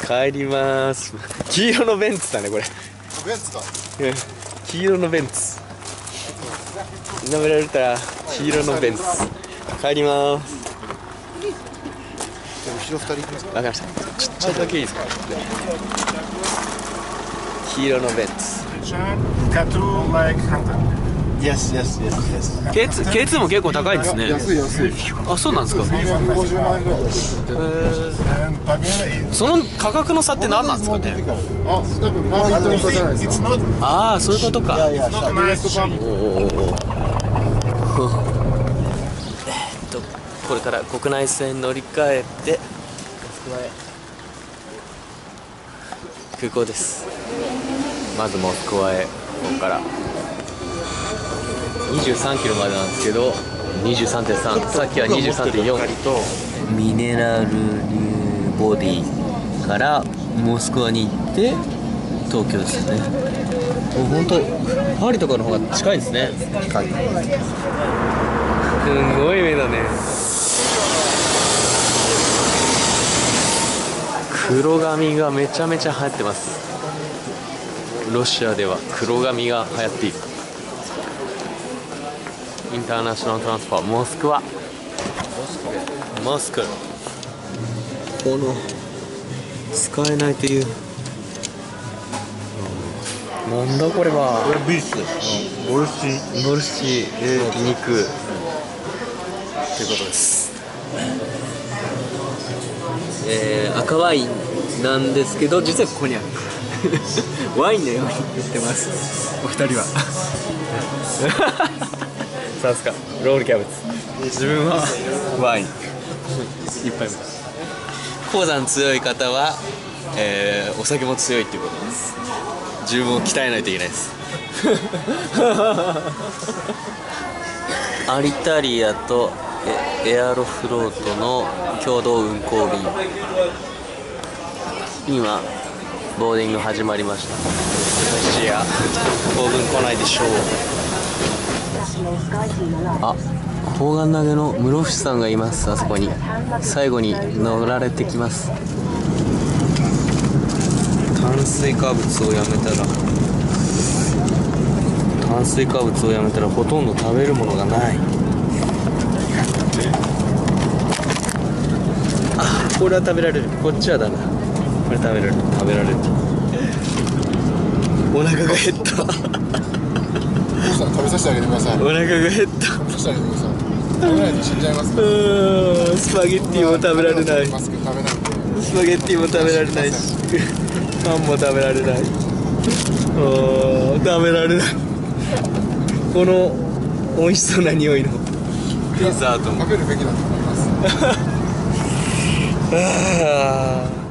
帰ります。黄色のベンツだねこれ。 ベンツだ。 黄色のベンツ。舐められた黄色のベンツ。帰ります。 後ろ2人行きますか。 わかりました。ちょっとだけいいですか。黄色のベンツ。 Yes, yes, yes, yes. K2 も結構高いですね。 安い安い。 あ、そうなんですか。 250万円ぐらいだ。 その価格の差って何なんですかね。 あ、多分マーケットの差じゃないですか。 ああ、そういうことか。 いやいや、シャーベストパン。 これから国内線乗り換えて空港です。まずモスクワへ、ここから23キロまでなんですけど 23.3、さっきは 23.4。ミネラルニューボディからモスクワに行って東京ですね。もう本当パリとかの方が近いですね。 近い。 すごい目だね。黒髪がめちゃめちゃ流行ってます。ロシアでは黒髪が流行っている。インターナショナルトランスファーモスクワ。モスク。この使えないという、なんだこれは。 これビーツ。ボルシー。 ボルシチ、肉ということです。赤ワインなんですけど実はここにあるワインのように言ってますお二人は。さすがロールキャベツ。自分はワイン一杯目。鉱山強い方は、お酒も強いっていうことです。自分を鍛えないといけないです。アリタリアとエアロフロートの共同運航便、今ボーディング始まりました。ロシア当分来ないでしょう。あ、砲丸投げの室伏さんがいます。あそこに最後に乗られてきます。炭水化物をやめたらほとんど食べるものがない。あ、これは食べられる。こっちはダメだ。これ食べられる。お腹が減った。 食べさせてあげてください。 お腹が減った。 食べさせてあげてください。食べないと死んじゃいます。 スパゲッティも食べられない。 スパゲッティも食べられないし、パンも食べられない。食べられない。この美味しそうな匂いのデザートも食べるべきだと思います。 ああ。